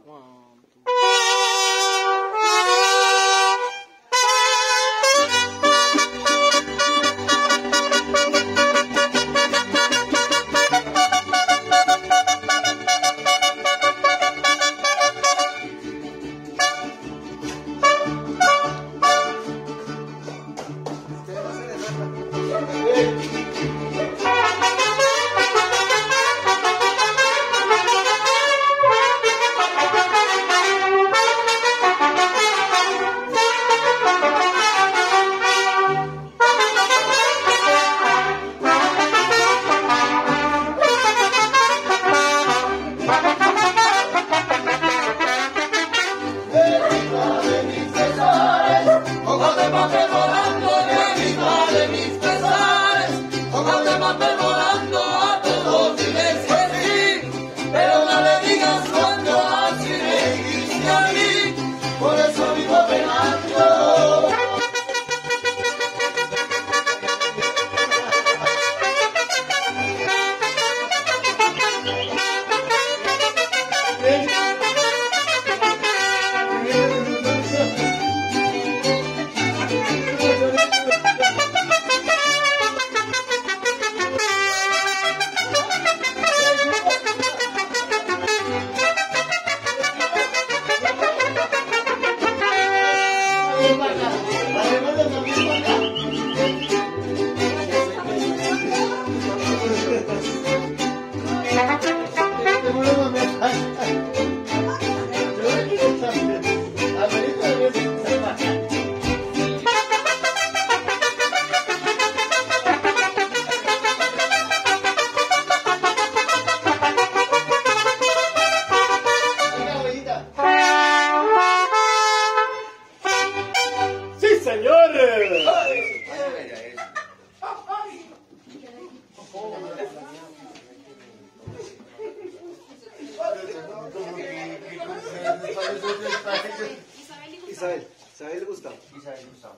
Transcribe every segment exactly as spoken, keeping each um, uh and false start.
Isabel, Isabel Gustavo. Isabel Gustavo.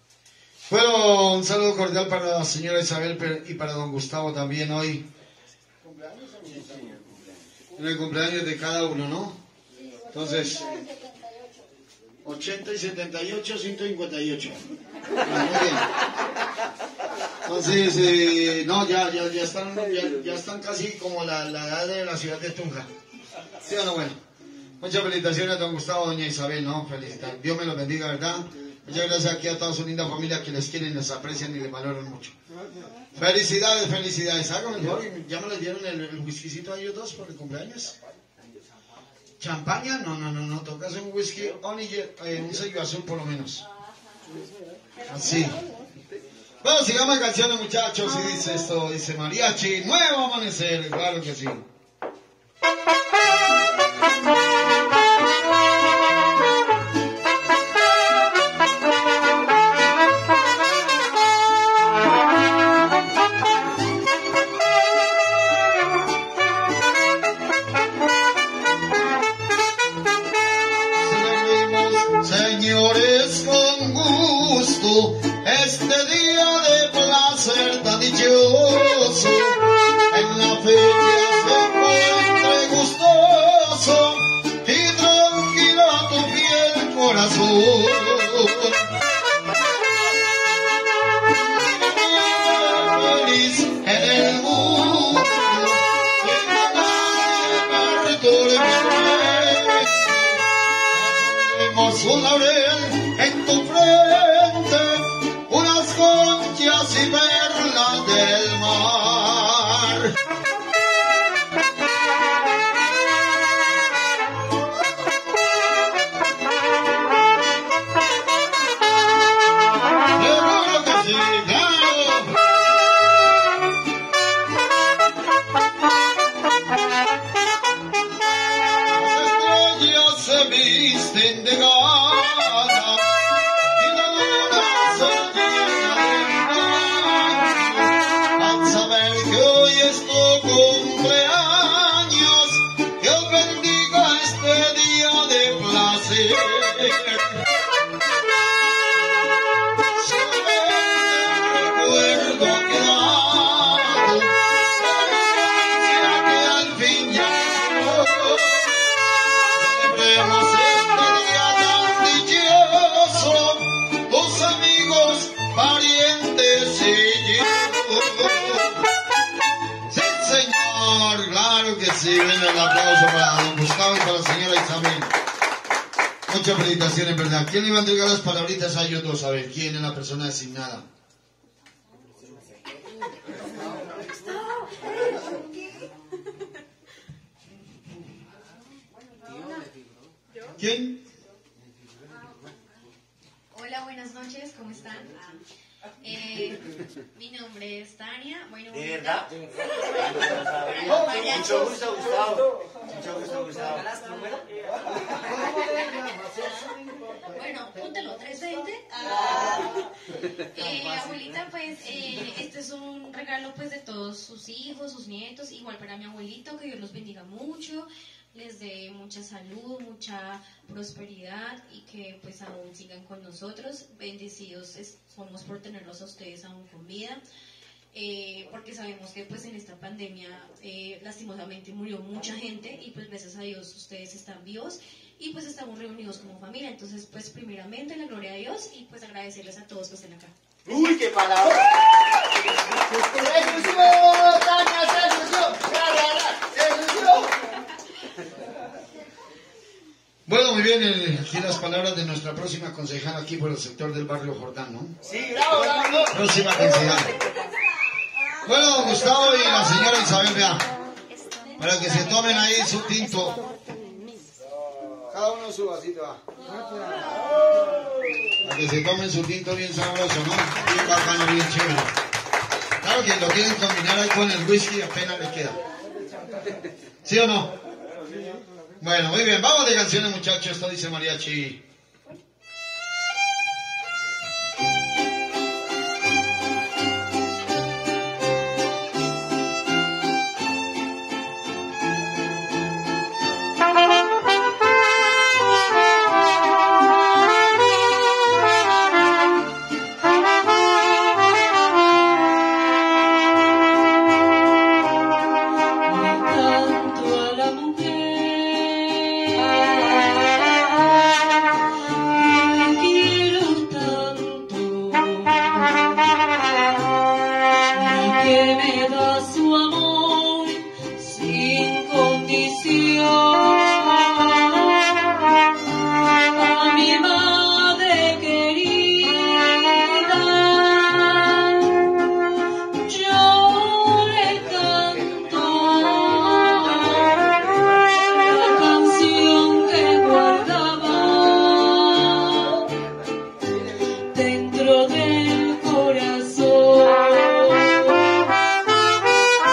Bueno, un saludo cordial para la señora Isabel y para don Gustavo también hoy. En el cumpleaños de cada uno, ¿no? Entonces, ochenta y setenta y ocho, ciento cincuenta y ocho. Muy bien. Entonces, eh, no, ya, ya, ya, están, ya, ya están casi como la, la edad de la ciudad de Tunja. ¿Sí o no? Bueno, muchas felicitaciones a don Gustavo, doña Isabel, ¿no? Felicitar. Dios me los bendiga, ¿verdad? Muchas gracias aquí a toda su linda familia que les quieren, les aprecian y les valoran mucho. Felicidades, felicidades. Háganme el favor, ya me les dieron el, el whiskycito a ellos dos por el cumpleaños. ¿Champaña? No, no, no, no. Tocas un whisky, only, eh, un sello azul por lo menos. Así. Bueno, sigamos canciones, muchachos. Y dice esto, dice mariachi, nuevo amanecer. Claro que sí. Señores, con gusto, este día de placer tan dichoso, en la fecha se encuentre gustoso y tranquila tu fiel corazón. Feliz en el mundo, que nadie perturbe. Tenemos un laurel en tu frente, unas conchas y perlas del mar. Seguro que sí, claro. Las estrellas se visten de gala y la luna se llena de blanco. Sí, bueno, el aplauso para don Gustavo y para la señora Isabel. Muchas felicitaciones, ¿verdad? ¿Quién le va a entregar las palabritas a ellos dos? A ver, ¿quién es la persona designada? ¿Quién? Hola, buenas noches, ¿cómo están? Eh, mi nombre es Tania. Bueno, ¿De verdad? Mariachos. Mucho gusto, Gustavo. Mucho gusto, Gustavo. Bueno, púntelo, trescientos veinte. Ah. Eh, abuelita, pues, eh, este es un regalo pues de todos sus hijos, sus nietos, igual para mi abuelito, que Dios los bendiga mucho, les dé mucha salud, mucha prosperidad y que pues aún sigan con nosotros. Bendecidos es, somos por tenerlos a ustedes aún con vida. Eh, porque sabemos que pues en esta pandemia eh, lastimosamente murió mucha gente y pues gracias a Dios ustedes están vivos y pues estamos reunidos como familia. Entonces pues primeramente la gloria a Dios y pues agradecerles a todos que estén acá. ¡Uy, qué palabra! ¡Se lució! ¡Tania, se lució! ¡Se lució! Bueno, muy bien, eh, aquí las palabras de nuestra próxima concejala aquí por el sector del barrio Jordán, ¿no? Sí, bravo, bravo. Próxima concejala. Bueno, Gustavo y la señora Isabel, vea, para que se tomen ahí su tinto. Cada uno su vasito, va. Para que se tomen su tinto bien sabroso, ¿no? Bien bacano, bien chévere. Claro que lo quieren combinar ahí con el whisky, apenas le queda. ¿Sí o no? Bueno, muy bien, vamos de canciones, muchachos. Esto dice mariachi. Dentro del corazón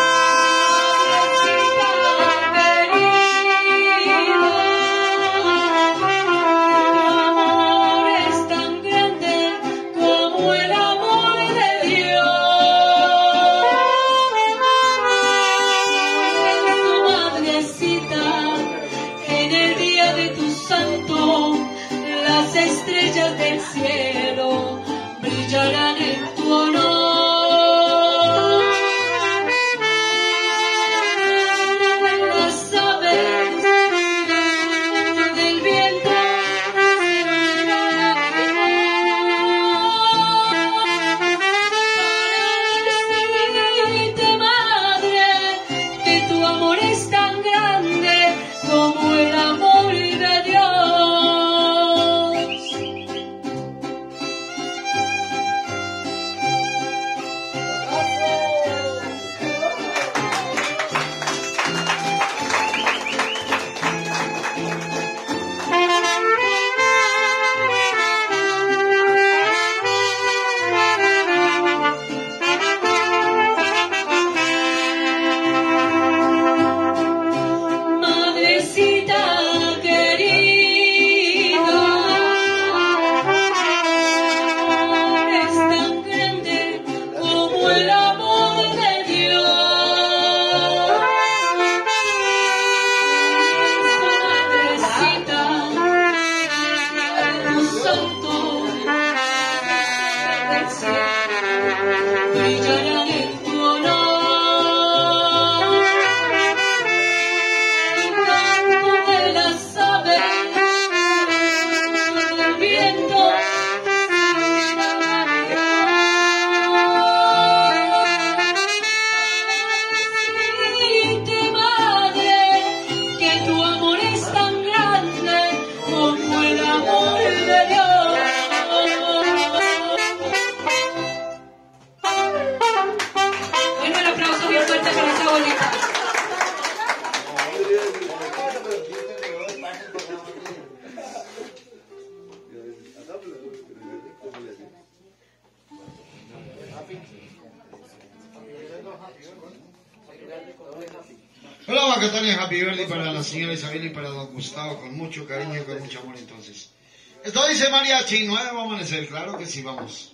Hola, Bacatania, happy birthday para la señora Isabel y para don Gustavo, con mucho cariño y con mucho amor entonces. Esto dice Mariachi, nuevo amanecer, claro que sí, vamos.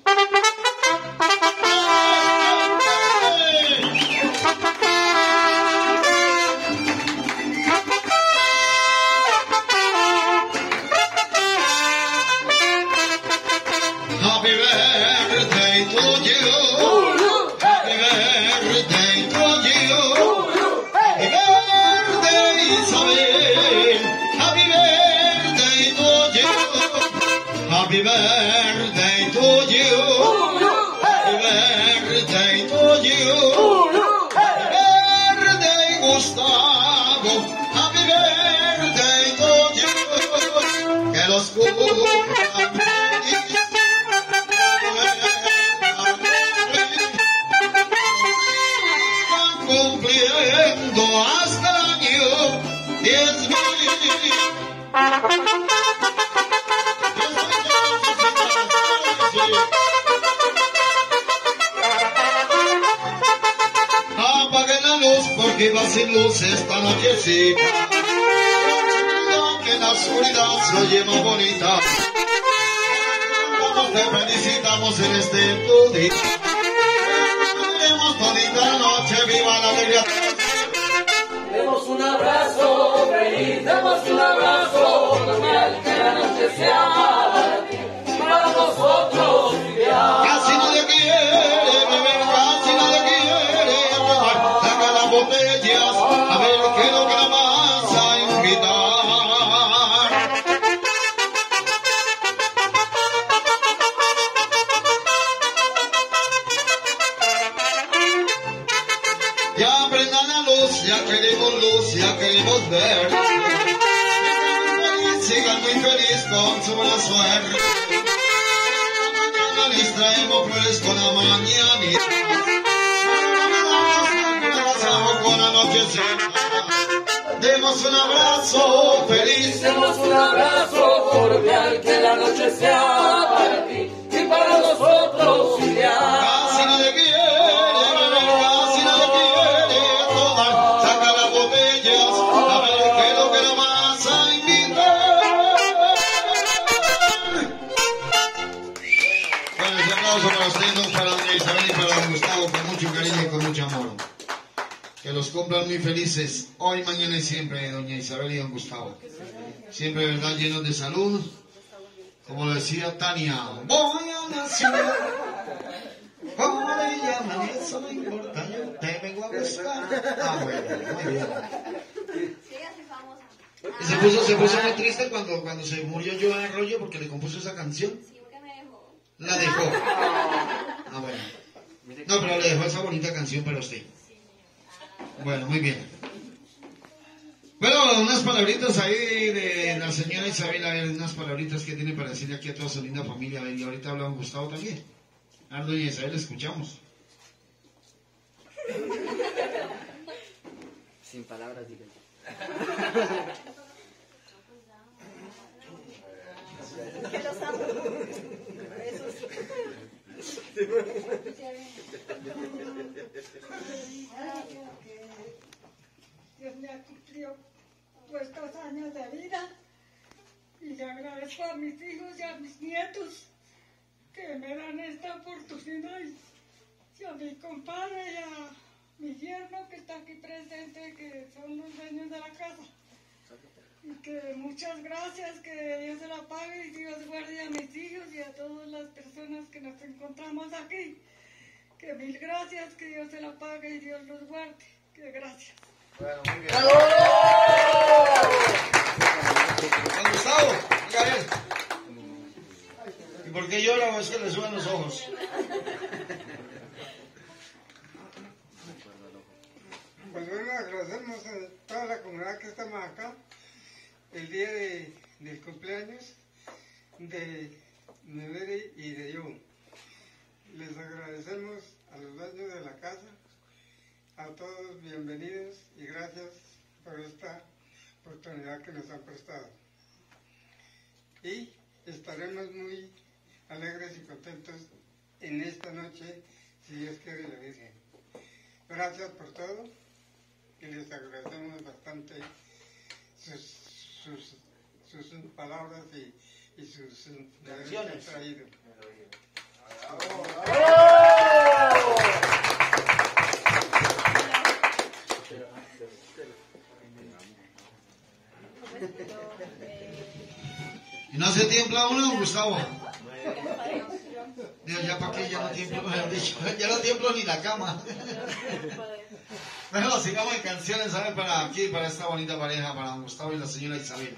Happy birthday to you. Happy birthday to you. Happy birthday, Isabel. Happy birthday to you. Happy birthday to you. Happy birthday to you. Happy birthday, Gustavo. Happy birthday to you. Que los cumplan feliz. Cumpliendo hasta el año diez mil. Apaguen la luz porque va sin luz esta nochecita. Que en la oscuridad se oye más bonita. Te felicitamos en este tu día. Tenemos todita la noche, viva la alegría. Demos un abrazo feliz, demos un abrazo normal, que la noche sea para nosotros ideal. Casi nadie quiere beber, casi nadie quiere tomar. Saca las botellas, a ver qué es lo que la vas a invitar. Ya prendan la luz, ya queremos luz, ya queremos ver. Sigan muy feliz con su buena suerte. Mañana les traemos flores con la mañanita. Con la nochecita. Demos un abrazo feliz. Demos un abrazo cordial, que la noche sea para ti y para nosotros ideal. Casi nadie quiere beber, casi nadie quiere tomar. Saca las botellas, a ver qué es lo que nos vas a invitar. Bueno, ese aplauso para ustedes, para doña Isabel y para don Gustavo, con mucho cariño y con mucho amor. Que los cumplan muy felices, hoy, mañana y siempre, doña Isabel y don Gustavo. Siempre, verdad, llenos de salud. Como lo decía Tania, voy a la ciudad. ¿Cómo le llaman? Eso no importa, yo te vengo a buscar. Ah, bueno, muy bien. Y se puso, se puso muy triste cuando, cuando se murió Joan Arroyo porque le compuso esa canción. Sí, porque me dejó. La dejó. Ah, bueno. No, pero le dejó esa bonita canción para usted. Bueno, muy bien. Bueno, unas palabritas ahí de la señora Isabel, a ver, unas palabritas que tiene para decirle aquí a toda su linda familia. A ver, y ahorita habla don Gustavo también. A ver, doña Isabel, escuchamos. Sin palabras, dígale. Que los amo. Besos. Dios me ha cumplido estos años de vida y le agradezco a mis hijos y a mis nietos que me dan esta oportunidad y a mi compadre y a mi yerno que está aquí presente, que son los dueños de la casa. Y que muchas gracias, que Dios se la pague y Dios guarde a mis hijos y a todas las personas que nos encontramos aquí. Que mil gracias, que Dios se la pague y Dios los guarde. Que gracias. Bueno, muy bien. Don Gustavo, diga a ver. ¿Y por qué llora o es que le suben los ojos? Pues bueno, agradecemos a toda la comunidad que estamos acá el día de, del cumpleaños de Neveri y de yo. Les agradecemos a los dueños de la casa, a todos bienvenidos y gracias por esta oportunidad que nos han prestado. Y estaremos muy alegres y contentos en esta noche, si Dios quiere y la Virgen. gracias por todo y les agradecemos bastante sus, sus, sus palabras y, y sus canciones traído. ¿Y no se tiembla uno, Gustavo? Dios, ya para qué, ya no tiemblo, ya no tiemblo ni la cama. Bueno, sigamos en canciones, ¿sabes? Para aquí, para esta bonita pareja, para don Gustavo y la señora Isabel.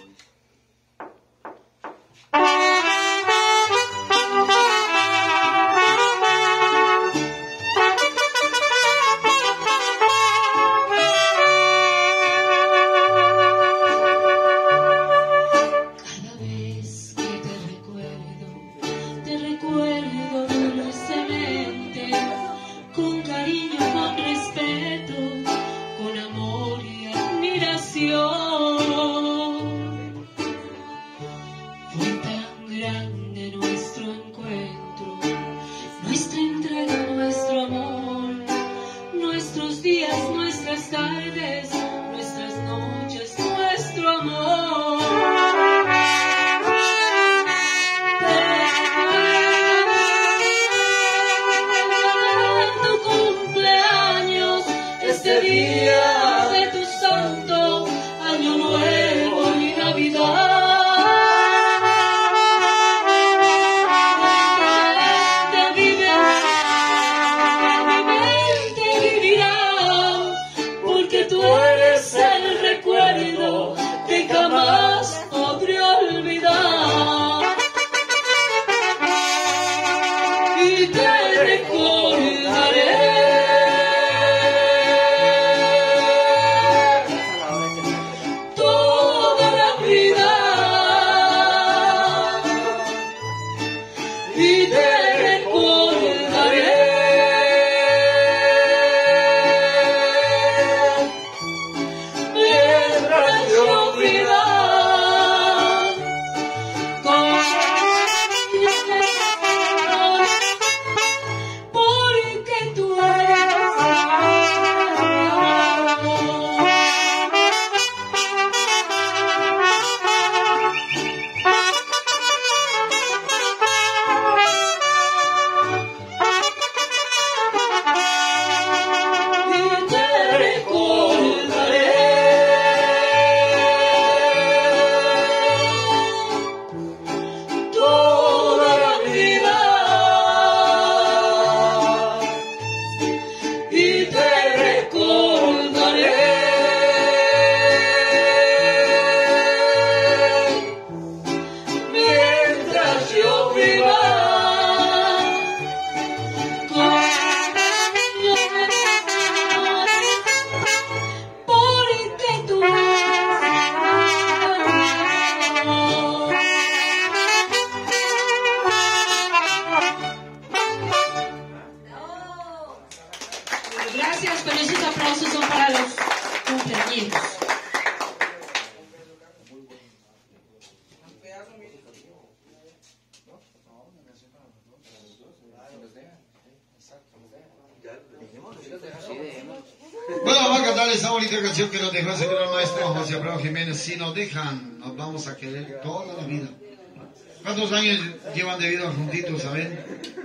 Que nos dejó el señor maestro José Abraham Jiménez. Si nos dejan, nos vamos a querer toda la vida. ¿Cuántos años llevan de vida juntitos, saben?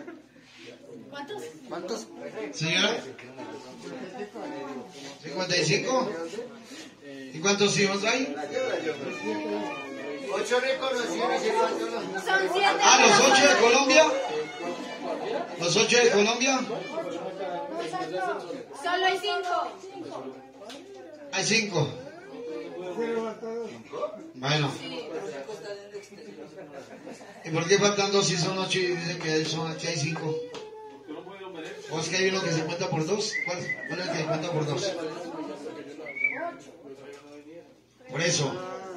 ¿Cuántos? ¿Cuántos? Señora, cincuenta y cinco. ¿Y cuántos hijos hay? Ocho reconocidos. Son siete. Ah, los ocho de Colombia. Los ocho de Colombia. Solo hay cinco. Hay cinco. Bueno. ¿Y por qué faltan dos si son ocho y dicen que son, aquí hay cinco? ¿O es que hay uno que se cuenta por dos? ¿Cuál, cuál es el que se cuenta por dos? Por eso.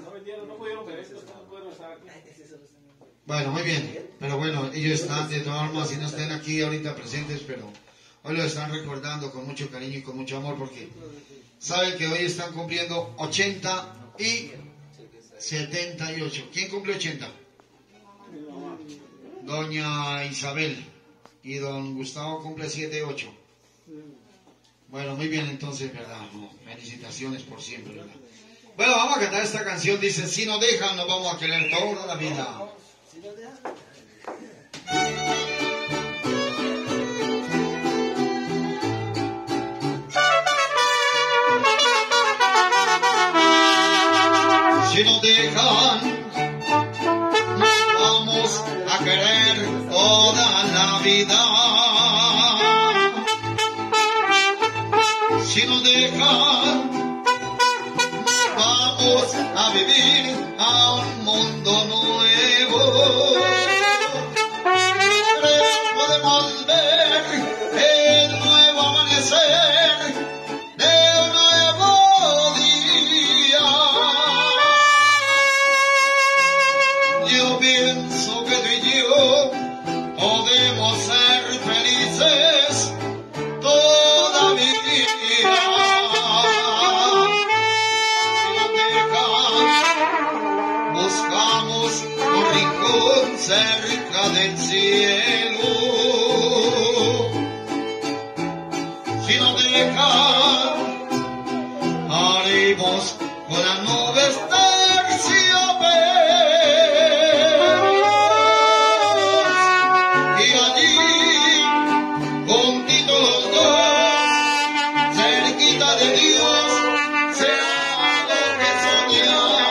Bueno, muy bien. Pero bueno, ellos están de todas formas, si no estén aquí ahorita presentes, pero hoy lo están recordando con mucho cariño y con mucho amor porque saben que hoy están cumpliendo ochenta y setenta y ocho. ¿Quién cumple ochenta? Doña Isabel. Y don Gustavo cumple setenta y ocho. Bueno, muy bien entonces, ¿verdad? No, felicitaciones por siempre, ¿verdad? Bueno, vamos a cantar esta canción, dice, si nos dejan nos vamos a querer toda la vida. Si nos dejan, nos vamos a querer toda la vida. Si nos dejan, nos vamos a vivir a un mundo nuevo. Podemos ver el nuevo amanecer de un nuevo día. Yo pienso que tú y yo podemos ser felices toda mi vida. Si nos dejan, buscamos un rincón cerca del cielo. Si nos dejan, haremos con las nubes terciopelo. Y allí, juntitos los dos, cerquita de Dios, será lo que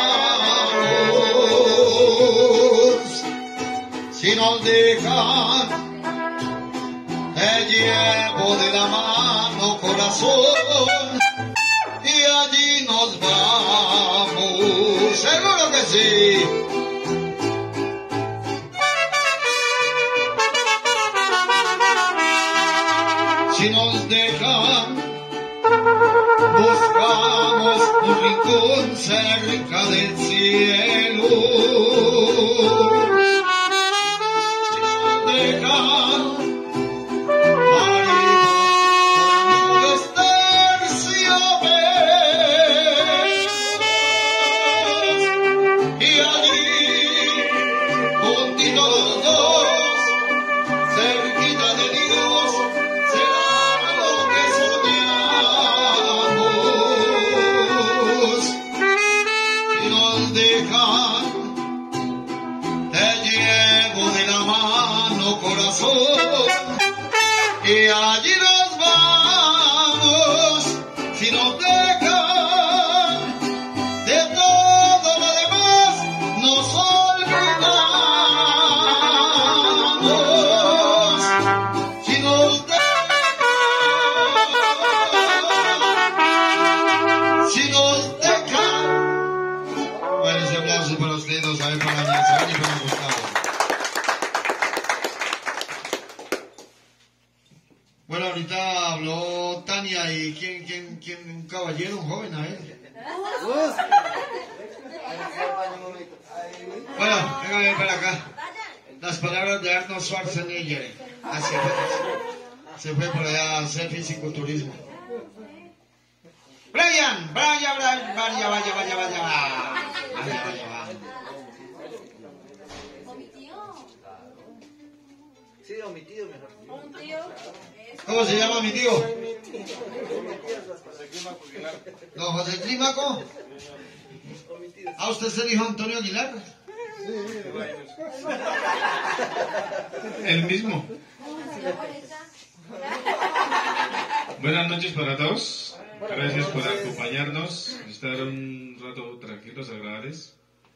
soñamos. Si nos dejan, te llevo de la mano, corazón, y allí nos vamos. Seguro que sí. Si nos dejan, buscamos un rincón cerca del cielo. Si nos dejan, haremos con nubes terciopelos. Y allí, juntitos los dos, cerquita de Dios, será lo que soñamos. Si nos dejan, te llevo de la mano, corazón, y allí nos vamos. Si nos dejan, de todo lo demás nos olvidamos. Si nos dejan, si nos dejan. Bueno, ese aplauso para ustedes, dos, a ver, para Doña Isabel y para Gustavo. Bueno, ahorita habló Tania y quién, quién, quién, un caballero, un joven, a ver. Bueno, venga a ver para acá. Las palabras de Arnold Schwarzenegger. Así fue. Se fue por allá a hacer fisiculturismo. Brian, vaya, vaya, vaya, vaya, vaya, vaya. Vaya, vaya, vaya. Sí, o mi tío mejor. Un tío. ¿Cómo se llama mi tío? Don José Clímaco. ¿A usted es el hijo Antonio Aguilar? El mismo. Buenas noches para todos. Gracias por acompañarnos, estar un rato tranquilos, agradables.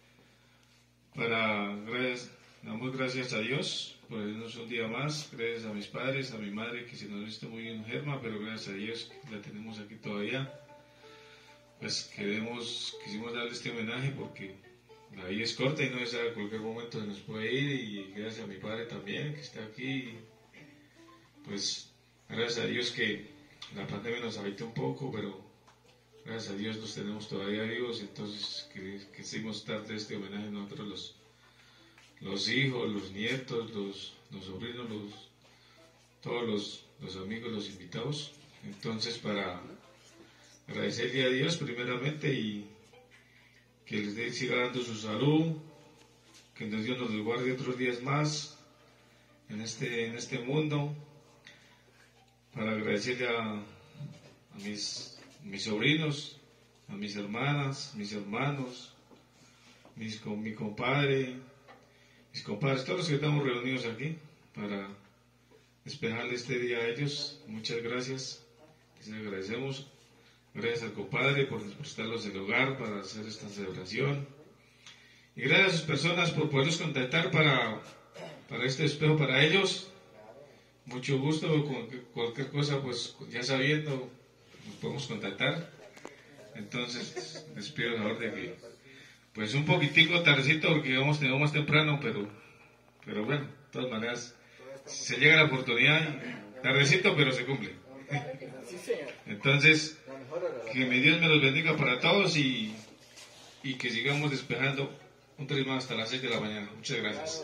Para, gracias, damos gracias a Dios por darnos un día más. Gracias a mis padres, a mi madre que se nos viste muy enferma, pero gracias a Dios que la tenemos aquí todavía. Pues queremos, quisimos darle este homenaje porque la vida es corta y no se sabe, a cualquier momento se nos puede ir, y gracias a mi padre también que está aquí. Pues gracias a Dios que la pandemia nos afectó un poco, pero gracias a Dios nos tenemos todavía vivos. Entonces quisimos darle este homenaje a nosotros los, los hijos, los nietos, los, los sobrinos, los, todos los, los amigos, los invitados. Entonces, para agradecerle a Dios primeramente y que les dé, siga dando su salud, que Dios nos guarde otros días más en este, en este mundo. Para agradecerle a, mis, mis sobrinos, a mis hermanas, mis hermanos, mis, con mi compadre, mis compadres, todos los que estamos reunidos aquí para despejarle este día a ellos. Muchas gracias, les agradecemos. Gracias al compadre por prestarlos el hogar para hacer esta celebración. Y gracias a sus personas por poderlos contactar para, para este espejo para ellos. Mucho gusto, con cualquier cosa, pues ya sabiendo, nos podemos contactar. Entonces, les pido el favor de que, pues un poquitico tardecito, porque vamos a tener más temprano, pero, pero bueno, de todas maneras, se llega la oportunidad, tardecito, pero se cumple. Entonces, que mi Dios me los bendiga para todos y, y que sigamos despejando un tren más hasta las seis de la mañana. Muchas gracias.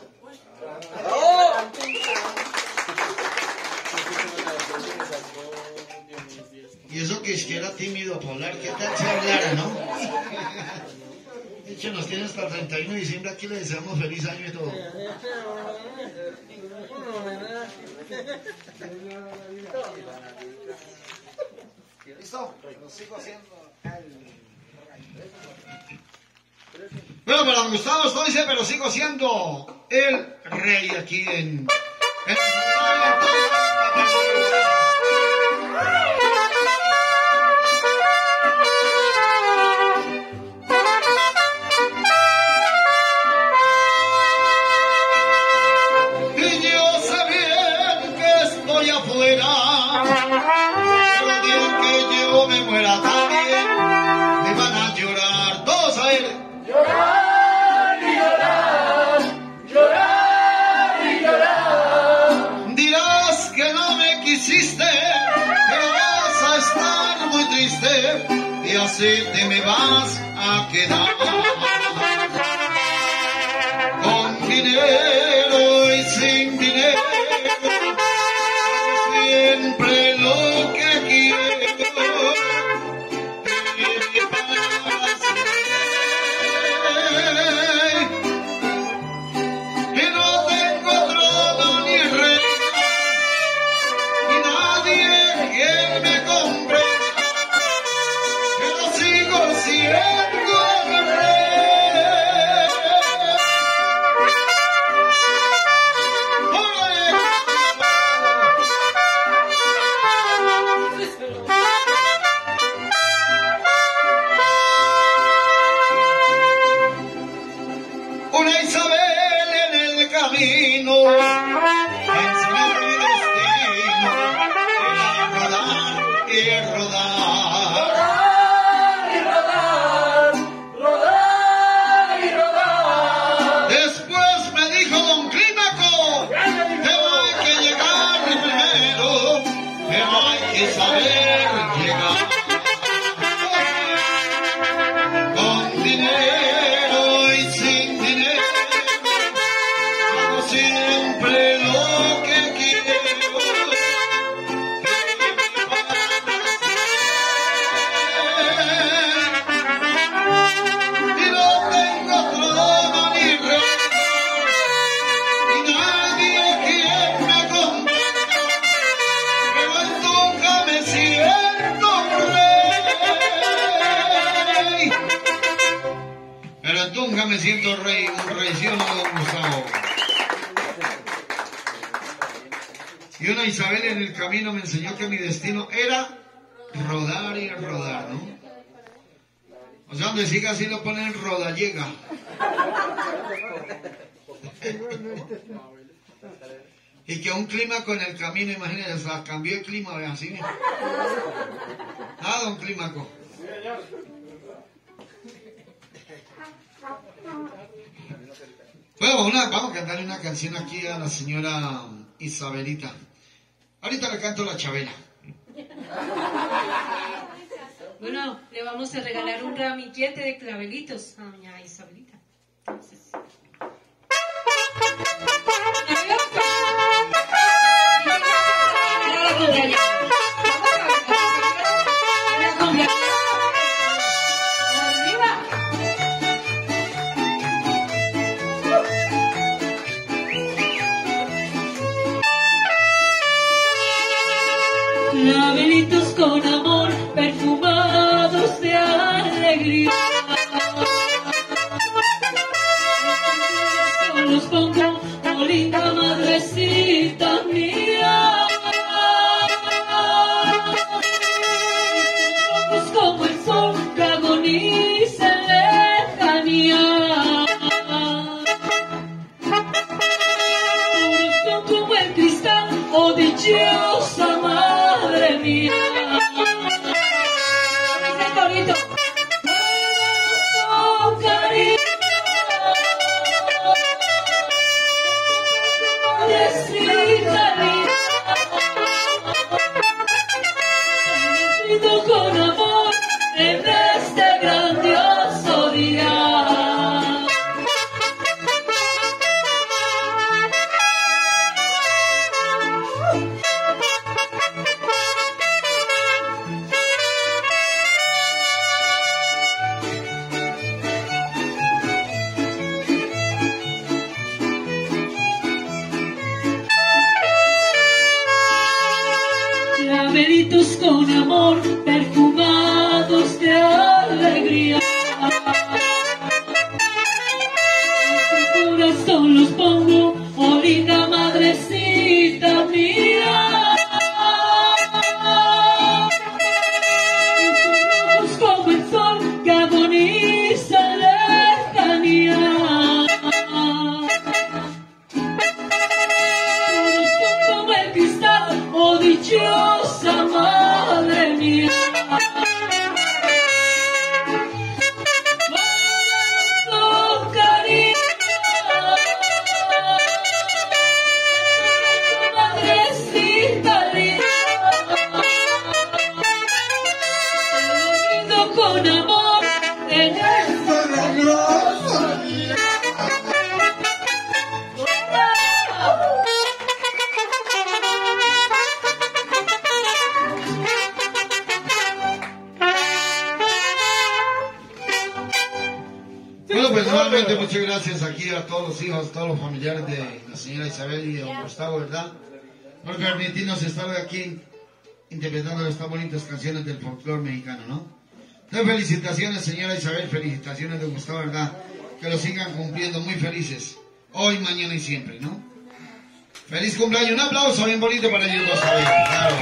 Y eso que es que era tímido para hablar, ¿qué tal si hablara, no? De hecho, nos tiene hasta el treinta y uno de diciembre, aquí le deseamos feliz año y todo. ¿Listo? Lo sigo haciendo. Bueno, pero don Gustavo esto dice, pero sigo siendo el rey aquí en... en... Y yo sé bien que estoy afuera, pero el día que yo me muera también me van a llorar todos a él. Llorar y llorar, llorar y llorar. Dirás que no me quisiste, pero vas a estar muy triste y así te me vas a quedar. Con dinero y sin dinero, siempre lo que quiero. Me siento rey, un rey, ¿sí o no, don Gustavo? Y una Isabel en el camino me enseñó que mi destino era rodar y rodar, ¿no? O sea, donde siga así lo ponen rodallega. Y que un clima con el camino, imagínense, o sea, cambió el clima, vean, así. Ah, don Clímaco. Bueno, una, vamos a cantarle una canción aquí a la señora Isabelita. Ahorita le canto la Chabela. Bueno, le vamos a regalar un ramillete de clavelitos a doña Isabelita. Entonces... Clavelitos con amor. brindo con amor en este grandioso día. Clavelitos con amor, perfumados de alegría. En tu corazón los pongo, oh linda madrecita mía. Y sus rojos como el sol que agoniza en lejanía. Como el cristal, oh dichosa madre mía. Con cariño, madrecita linda, te lo brindo con amor en esta grandiosa día. Bueno, pues nuevamente muchas gracias aquí a todos los hijos, a todos los familiares de la señora Isabel y de don Gustavo, ¿verdad? Por permitirnos estar aquí interpretando estas bonitas canciones del folclore mexicano, ¿no? Entonces, felicitaciones, señora Isabel, felicitaciones de Gustavo, ¿verdad? Que lo sigan cumpliendo muy felices, hoy, mañana y siempre, ¿no? Feliz cumpleaños, un aplauso bien bonito para ellos dos, claro.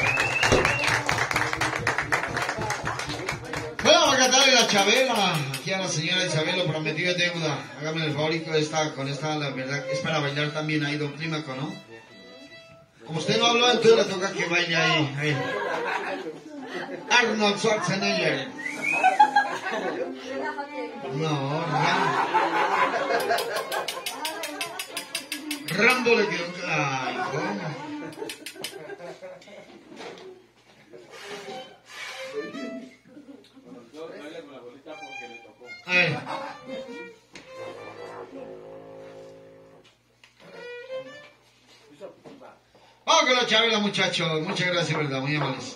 Bueno, vamos a cantarle la Chabela aquí a la señora Isabel, lo prometido es deuda. Hágame el favor y con esta, con esta, la verdad, es para bailar también ahí, don Clímaco, ¿no? Como usted no habló, entonces le toca que baile ahí, ahí. Arnold Schwarzenegger. No, Rambo. Rambo le quedó. Ay, ¿cómo? A ver. Vamos con la Chabela, muchachos. Muchas gracias, verdad, muy amables.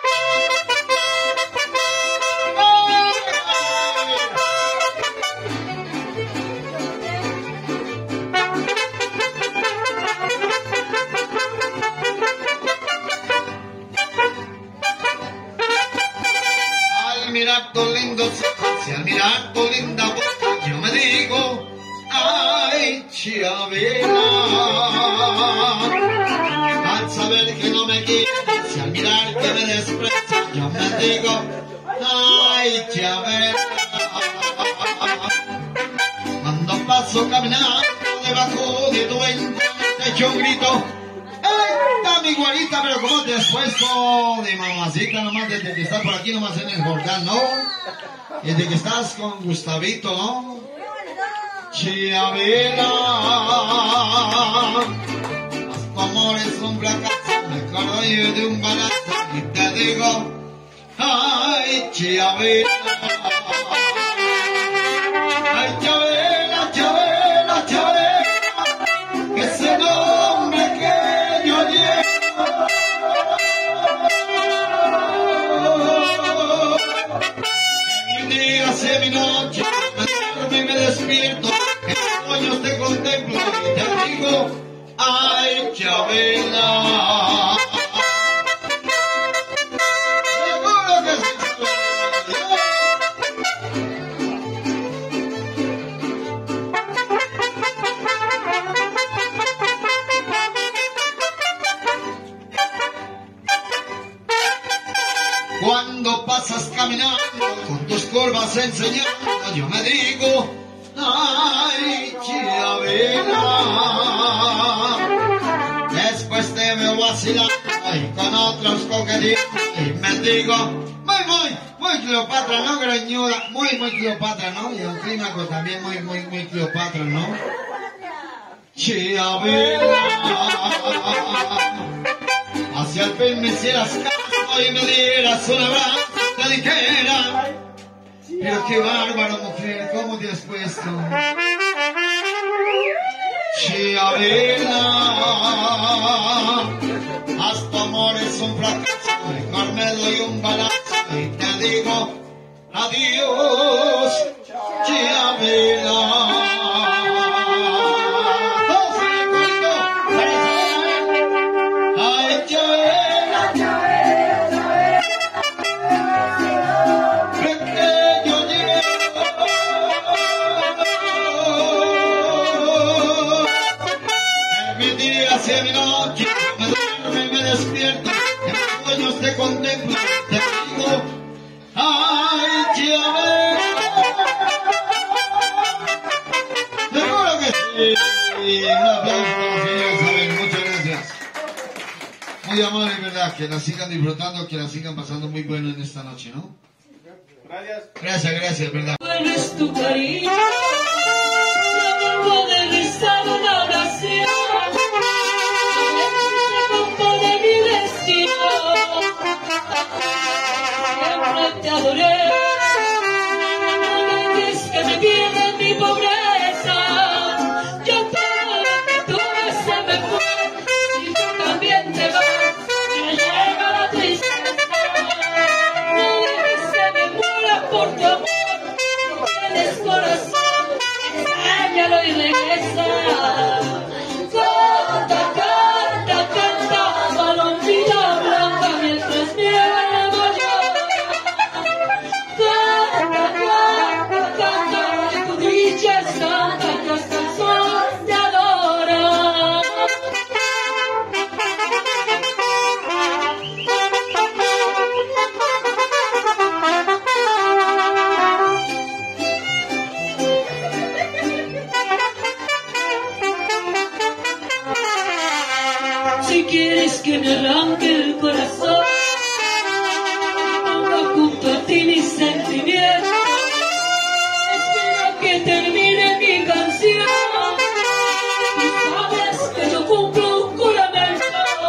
Al mirar tu lindo ojos y al mirar tu linda boca, yo me digo, ay, Chabela. Al saber que no me quieres y al mirar que me desprecias, yo me digo, ay, Chabela. Cuando paso caminando debajo de tu ventana, te echo un grito, ¡esta mi guarita! Pero ¿cómo te has puesto de mamacita nomás desde que estás por aquí nomás en el Jordán, ¿no? Desde que estás con Gustavito, ¿no? Chabela, tu amor es un fracaso, me acuerdo yo de un balazo y te digo, ay, Chabela, ay, Chabela, Chabela, Chabela, que ese nombre que yo llevo, en mi día hace mi noche, me duermo y me despierto, en sueños te contemplo y te digo, ay, Chabela. Seguro que sí, cuando pasas caminando con tus curvas enseñando, yo me digo, ay, Chabela. Después te veo vacilando y con otros coqueteando y me digo, muy, muy, muy Cleopatra, ¿no? Greñuda, muy, muy Cleopatra, ¿no? Y don Clímaco también muy, muy, muy Cleopatra, ¿no? Chabela, hacia el fin me hicieras caso hoy me dieras un abrazo, te dijera, pero qué bárbaro, mujer, ¿cómo te has puesto? Chiavela, haz tu amor es un fracaso, mejor me doy un balazo y te digo adiós, Chiavela. Hacia mi noche, me duermo y me despierto, en mis sueños te contemplo, te digo, ay, Chiavela. Seguro que sí. Un aplauso para la señora Isabel, muchas gracias. Muy amable, ¿verdad? Que la sigan disfrutando, que la sigan pasando muy bueno en esta noche, ¿no? Gracias. Gracias, gracias, ¿verdad? Bueno es tu cariño, no poder rezar una oración. Siempre te adoré, no dejes que me pierda en mi pobreza. Yo todo lo que tuve se me fue, si tú también te vas, me llega la tristeza. No dejes que me muera por tu amor, si tienes corazón, enséñalo y regresa. Canta, canta, canta, palomita blanca mientras me amo yo. Canta, canta, canta, que tu dicha es santa, que hasta el sol te adora. Si quieres que me arranque el corazón, ponga junto a ti mis sentimientos, espera que termine mi canción. Tú sabes que yo cumplo un juramento,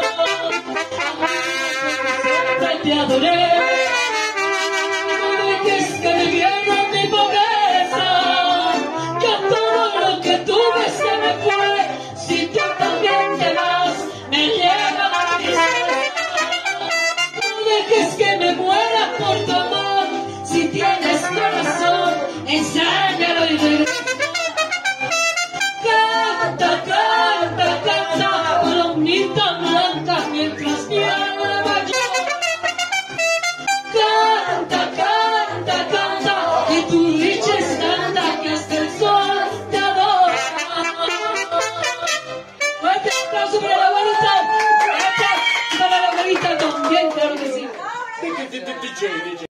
siempre te adoré. No dejes que me pierda mi pobreza, yo todo lo que tuve se me fue, si tú también te vas, me llega la tristeza. No dejes que me muera por tu amor, si tienes corazón, enséñalo y regresa. Canta, canta, canta, palomita blanca mientras mi alma llora. Canta, canta, canta, que tu dicha es tanta que hasta el sol te adora. Fuerte aplauso para la abuelita. Para la abuelita también, claro que sí.